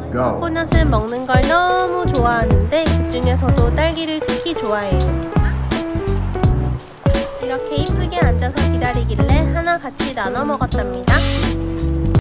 코코넛은 먹는 걸 너무 좋아하는데 그 중에서도 딸기를 특히 좋아해요. 이렇게 이쁘게 앉아서 기다리길래 하나 같이 나눠 먹었답니다.